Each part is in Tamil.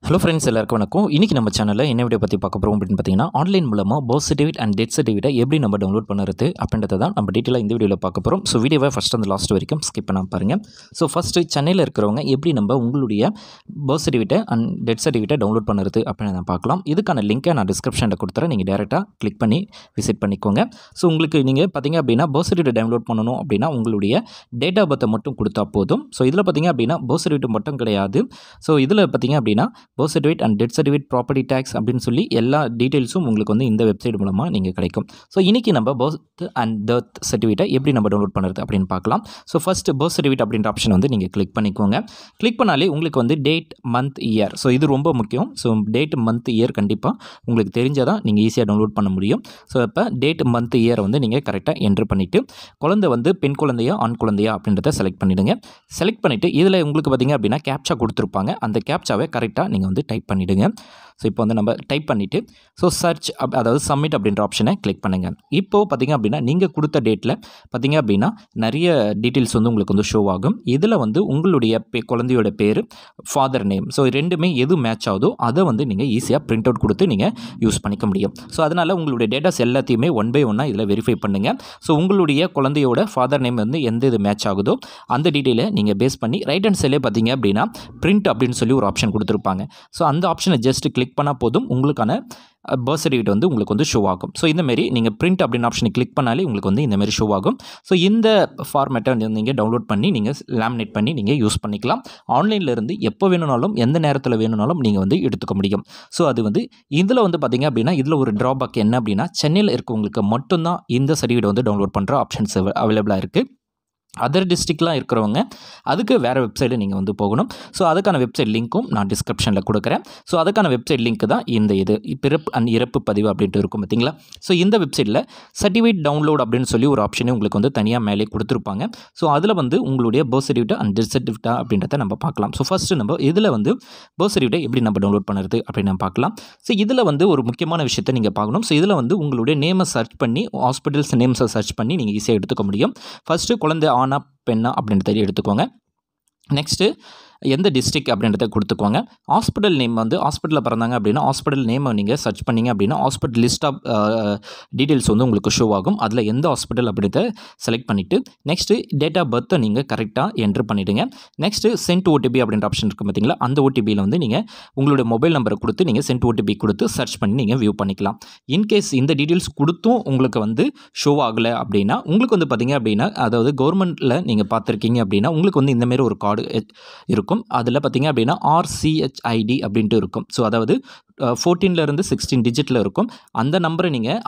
ஹலோ ஃப்ரெண்ட்ஸ், எல்லாருக்கும் வணக்கம். இன்றைக்கி நம்ம சேனலில் என்ன வீடியோ பற்றி பார்க்க போகிறோம் அப்படின்னு பார்த்தீங்கன்னா, ஆன்லைன் மூலமாக பர்த் சர்டிஃபிகேட் அண்ட் டெத் சர்டிஃபிகேட்டை எப்படி நம்ம டவுன்லோட் பண்ணுறது அப்படின்றத தான் நம்ம டீட்டெயிலாக இந்த வீடியோவில் பார்க்க போகிறோம். ஸோ வீடியோவை ஃபஸ்ட் அந்த லாஸ்ட் வரைக்கும் ஸ்கிப் பண்ணாமல் பாருங்கள். ஸோ ஃபஸ்ட்டு சென்னையில் இருக்கிறவங்க எப்படி நம்ம உங்களுடைய பர்த் சர்டிஃபிகேட்டை அண்ட் டெத் சர்டிஃபிகேட்டை டவுன்லோட் பண்ணுறது அப்படின்னு நான் பார்க்கலாம். இதுக்கான லிங்க்கை நான் டிஸ்கிரிப்ஷனில் கொடுத்துறேன். நீங்கள் டேரெக்டாக கிளிக் பண்ணி விசிட் பண்ணிக்கோங்க. ஸோ உங்களுக்கு நீங்கள் பார்த்தீங்க அப்படின்னா பர்த் சர்டிஃபிகேட் டவுன்லோட் பண்ணணும் அப்படின்னா உங்களுடைய டேட் ஆஃப் பர்த்தை மட்டும் கொடுத்தா போதும். ஸோ இதில் பார்த்தீங்க அப்படின்னா பர்த் சர்டிஃபிகேட் மட்டும் கிடையாது. ஸோ இதில் பார்த்தீங்க அப்படின்னா birth certificate and death certificate, property tax அப்படின்னு சொல்லி எல்லா டீட்டெயில்ஸும் உங்களுக்கு வந்து இந்த வெப்சைட் மூலமாக நீங்கள் கிடைக்கும். ஸோ இன்றைக்கி நம்ம பர்த் அண்ட் டெத் சர்டிஃபிகேட்டை எப்படி நம்ம டவுன்லோட் பண்ணுறது அப்படின்னு பார்க்கலாம். ஸோ ஃபஸ்ட்டு பர்த் சர்டிஃபிகேட் அப்படின்ற ஆப்ஷன் வந்து நீங்கள் கிளிக் பண்ணிக்கோங்க. கிளிக் பண்ணாலே உங்களுக்கு வந்து டேட், மந்த், இயர். ஸோ இது ரொம்ப முக்கியம். ஸோ டேட், மந்த், இயர் கண்டிப்பாக உங்களுக்கு தெரிஞ்சால் தான் நீங்கள் ஈஸியாக டவுன்லோட் பண்ண முடியும். ஸோ இப்போ டேட், மந்த், இயரை வந்து நீங்கள் கரெக்டாக என்ட்ரு பண்ணிவிட்டு குழந்தை வந்து பெண் குழந்தையா ஆண் குழந்தையா அப்படின்றத செலக்ட் பண்ணிவிடுங்க. செலக்ட் பண்ணிவிட்டு இதில் உங்களுக்கு பார்த்திங்க அப்படின்னா கேப்சா கொடுத்துருப்பாங்க. அந்த கேப்சாவை கரெக்டாக நீங்கள் வந்து டைப் பண்ணிவிடுங்க. ஸோ இப்போ வந்து நம்ம டைப் பண்ணிவிட்டு ஸோ சர்ச் அதாவது சப்மிட் அப்படின்ற ஆப்ஷனை கிளிக் பண்ணுங்கள். இப்போது பார்த்திங்க அப்படின்னா நீங்கள் கொடுத்த டேட்டில் பார்த்திங்க அப்படின்னா நிறைய டீட்டெயில்ஸ் வந்து உங்களுக்கு வந்து ஷோ ஆகும். இதில் வந்து உங்களுடைய குழந்தையோட பேர், ஃபாதர் நேம், ஸோ ரெண்டுமே எது மேட்ச் ஆகுதோ அதை வந்து நீங்கள் ஈஸியாக பிரிண்ட் அவுட் கொடுத்து நீங்கள் யூஸ் பண்ணிக்க முடியும். ஸோ அதனால் உங்களுடைய டேட்டாஸ் எல்லாத்தையுமே ஒன் பை ஒன்னாக இதில் வெரிஃபை பண்ணுங்கள். ஸோ உங்களுடைய குழந்தையோட ஃபாதர் நேம் வந்து எந்த இது மேட்ச் ஆகுதோ அந்த டீட்டெயிலை நீங்கள் பேஸ் பண்ணி ரைட் ஹேண்ட் சைட்லேயே பார்த்திங்க அப்படின்னா பிரிண்ட் அப்படின்னு சொல்லி ஒரு ஆப்ஷன் கொடுத்துருப்பாங்க. ஸோ அந்த ஆப்ஷனை ஜஸ்ட் கிளிக் பண்ணால் போதும் உங்களுக்கான பர்த் சர்டிஃபிகேட் வந்து உங்களுக்கு வந்து ஷோ ஆகும். ஸோ இந்தமாரி நீங்கள் பிரிண்ட் அப்படின்னு ஆப்ஷனை கிளிக் பண்ணாலே உங்களுக்கு வந்து இந்தமாரி ஷோ ஆகும். ஸோ இந்த ஃபார்மேட்டை நீங்கள் டவுன்லோட் பண்ணி நீங்கள் லேமினேட் பண்ணி நீங்கள் யூஸ் பண்ணிக்கலாம். ஆன்லைனில் இருந்து எப்போ வேணும்னாலும் எந்த நேரத்தில் வேணும்னாலும் நீங்கள் வந்து எடுத்துக்க முடியும். ஸோ அது வந்து இதில் வந்து பார்த்திங்க அப்படின்னா இதில் ஒரு ட்ராபேக் என்ன அப்படின்னா சென்னையில் இருக்கவங்களுக்கு மட்டும்தான் இந்த சர்டிஃபிகேட் வந்து டவுன்லோட் பண்ணுற ஆப்ஷன்ஸ் அவைலபிளாக இருக்குது. அதர் டிஸ்ட்ரிக்ட்லாம் இருக்கிறவங்க அதுக்கு வேறு வெப்சைட்டில் நீங்கள் வந்து போகணும். ஸோ அதுக்கான வெப்சைட் லிங்க்கும் நான் டிஸ்கிரிப்ஷனில் கொடுக்குறேன். ஸோ அதுக்கான வெப்சைட் லிங்க் தான் இது பிறப்பு அண்ட் இறப்பு பதிவு அப்படின்ட்டு இருக்கும் பார்த்தீங்களா. ஸோ இந்த வெப்சைட்டில் சர்டிஃபிகேட் டவுன்லோட் அப்படின்னு சொல்லி ஒரு ஆப்ஷனே உங்களுக்கு வந்து தனியாக மேலே கொடுத்துருப்பாங்க. ஸோ அதில் வந்து உங்களுடைய birth certificate and death certificate அப்படின்றத நம்ம பார்க்கலாம். ஸோ ஃபஸ்ட்டு நம்ம இதில் வந்து பர்த் சர்டிஃபிகேட் எப்படி நம்ம டவுன்லோட் பண்ணுறது அப்படின்னு நம்ம பார்க்கலாம். ஸோ இதில் வந்து ஒரு முக்கியமான விஷயத்தை நீங்கள் பார்க்கணும். ஸோ இதில் வந்து உங்களுடைய நேமை சர்ச் பண்ணி ஹாஸ்பிட்டல்ஸ் நேம்ஸை சர்ச் பண்ணி நீங்கள் ஈஸியாக எடுத்துக்க முடியும். ஃபஸ்ட்டு குழந்தை ஆனா பெண்ணா அப்படின்றத எடுத்துக்கோங்க. நெக்ஸ்ட்டு எந்த டிஸ்ட்ரிக்ட் அப்படின்றத கொடுத்துக்கோங்க. ஹாஸ்பிட்டல் நேம் வந்து ஹாஸ்பிட்டலில் பிறந்தாங்க அப்படின்னா ஹாஸ்பிட்டல் நேமை நீங்கள் சர்ச் பண்ணிங்க அப்படின்னா ஹாஸ்பிட்டல் லிஸ்ட் ஆஃப் டீட்டெயில்ஸ் வந்து உங்களுக்கு ஷோ ஆகும். அதில் எந்த ஹாஸ்பிட்டல் அப்படின்றத செலக்ட் பண்ணிவிட்டு நெக்ஸ்ட்டு டேட் ஆஃப் பர்த்தை நீங்கள் கரெக்டாக என்ட்ரு பண்ணிவிடுங்க. நெக்ஸ்ட்டு சென்ட் ஓடிபி அப்படின்ற ஆப்ஷன் இருக்குது பார்த்தீங்களா. அந்த ஓடிபியில் வந்து நீங்கள் உங்களுடைய மொபைல் நம்பரை கொடுத்து நீங்கள் சென்ட் ஓடிபி கொடுத்து சர்ச் பண்ணி நீங்கள் வியூ பண்ணிக்கலாம். இன்கேஸ் இந்த டீட்டெயில்ஸ் கொடுத்தும் உங்களுக்கு வந்து ஷோ ஆகலை அப்படின்னா உங்களுக்கு வந்து பார்த்திங்க அப்படின்னா அதாவது கவர்மெண்ட்டில் நீங்கள் பார்த்துருக்கீங்க அப்படின்னா உங்களுக்கு வந்து இந்தமாரி ஒரு கார்டு இருக்கும். அதில் பார்த்தீங்க அப்படின்னா RCHID அப்படின்ட்டு இருக்கும். ஸோ அதாவது 14லேருந்து 16 டிஜிட்டில் இருக்கும். அந்த நம்பரை நீங்கள்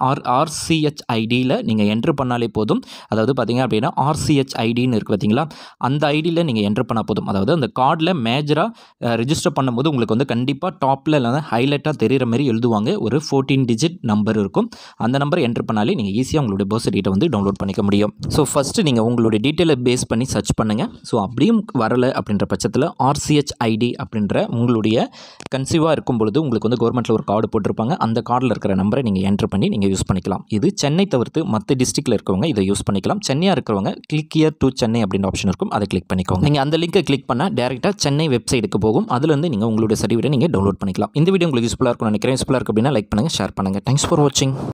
RCHIDயில் நீங்கள் என்ட்ரு பண்ணாலே போதும். அதாவது பார்த்தீங்க அப்படின்னா RCHIDன்னு இருக்குது பார்த்தீங்களா, அந்த ஐடியில் நீங்கள் என்ட்ரு பண்ணால் போதும். அதாவது அந்த கார்டில் மேஜராக ரிஜிஸ்டர் பண்ணும்போது உங்களுக்கு வந்து கண்டிப்பாக டாப்பில் இல்லைனா ஹைலைட்டாக தெரிகிற மாதிரி எழுதுவாங்க. ஒரு 14 டிஜிட் நம்பர் இருக்கும். அந்த நம்பரை என்ட்ரு பண்ணாலே நீங்கள் ஈஸியாக உங்களுடைய பர்த் சர்டிஃபிகேட்டை வந்து டவுன்லோட் பண்ணிக்க முடியும். ஸோ ஃபஸ்ட்டு நீங்கள் உங்களுடைய டீட்டெயிலை பேஸ் பண்ணி சர்ச் பண்ணுங்கள். ஸோ அப்படியும் வரலை அப்படின்ற பட்சத்தில் RCHID அப்படின்ற உங்களுடைய கன்சீவாக இருக்கும் பொழுது உங்களுக்கு வந்து கவர்மெண்ட்டில் ஒரு கார்டு போட்டிருப்பாங்க. அந்த கார்டில் இருக்கிற நம்பரை நீங்கள் என்ட்ரு பண்ணி நீங்கள் யூஸ் பண்ணிக்கலாம். இது சென்னை தவிர்த்து மற்ற டிஸ்ட்ரிக்டில் இருக்கிறவங்க இதை யூஸ் பண்ணிக்கலாம். சென்னையாக இருக்கிறவங்க கிளிக் ஹியர் டு சென்னை அப்படின்ற ஆப்ஷன் இருக்கும். அதை கிளிக் பண்ணிக்கோங்க. நீங்கள் அந்த லிங்கை கிளிக் பண்ணால் டேரெக்டாக சென்னை வெப்சைட்டுக்கு போகும். அதுலேருந்து நீங்கள் உங்களுடைய சர்டிஃபிகேட்டை நீங்கள் டவுன்லோட் பண்ணிக்கலாம். இந்த வீடியோ உங்களுக்கு யூஸ்ஃபுல்லாக இருக்கும்னு நினைக்கிறேன். யூஸ்ஃபுல்லாக இருக்குது அப்படின்னா லைக் பண்ணுங்கள், ஷேர் பண்ணுங்கள். தேங்க்ஸ் ஃபார் வாட்சிங்.